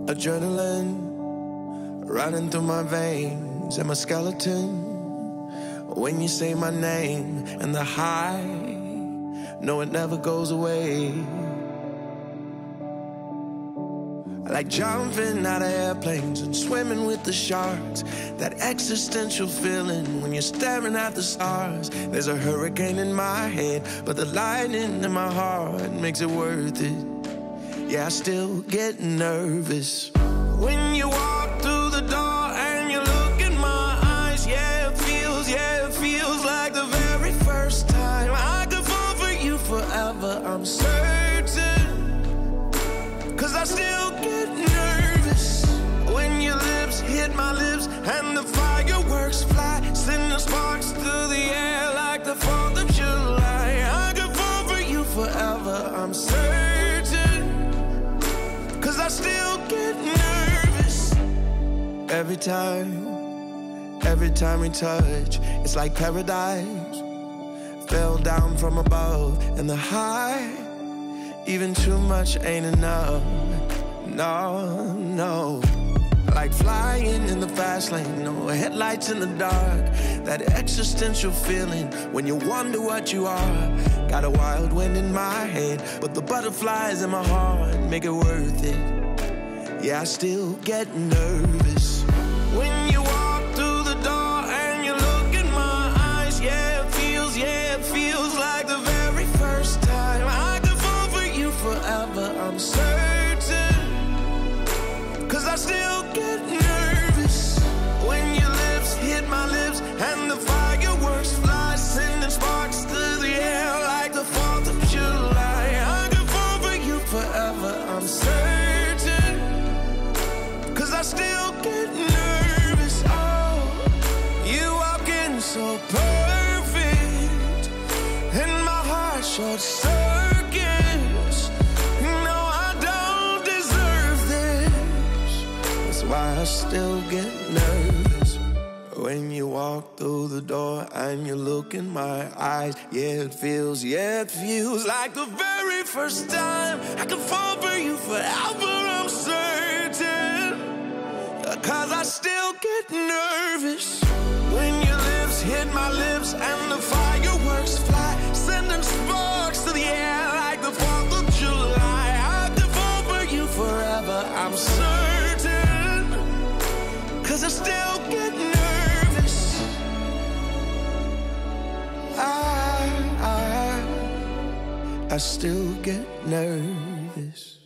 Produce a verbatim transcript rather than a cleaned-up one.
Adrenaline running through my veins and my skeleton. When you say my name and the high, no, it never goes away. I like jumping out of airplanes and swimming with the sharks. That existential feeling when you're staring at the stars. There's a hurricane in my head, but the lightning in my heart makes it worth it. Yeah, I still get nervous when you walk through the door and you look in my eyes. Yeah, it feels, yeah, it feels like the very first time. I could fall for you forever, I'm certain, 'cause I still get nervous when your lips hit my lips and the fireworks fly, sending sparks through the air like the fourth of July. I could fall for you forever, I'm certain, 'cause I still get nervous. Every time, every time we touch, it's like paradise fell down from above. And the high, even too much ain't enough. No, no. Like flying in the fast lane, no headlights in the dark. That existential feeling when you wonder what you are. Got a wild wind in my head, but the butterflies in my heart make it worth it. Yeah, I still get nervous when you walk through the door and you look in my eyes. Yeah, it feels, yeah, it feels like the very first time. I could fall for you forever, I'm certain, 'cause I still get nervous when your lips hit my lips and the fireworks fly, sending sparks through the air like the fourth of July. I could fall for you forever, I'm certain, 'cause I still get nervous. Oh, you walking so perfect and my heart short circuits. No, I don't deserve this. That's why I still get nervous when you walk through the door and you look in my eyes. Yeah, it feels, yeah, it feels like the very first time. I could fall for you forever, I'm certain, 'cause I still get nervous when your lips hit my lips and the fireworks fly, sending sparks to the air like the fourth of July. I could fall for you forever, I'm certain, 'cause I still get nervous. I, I, I still get nervous.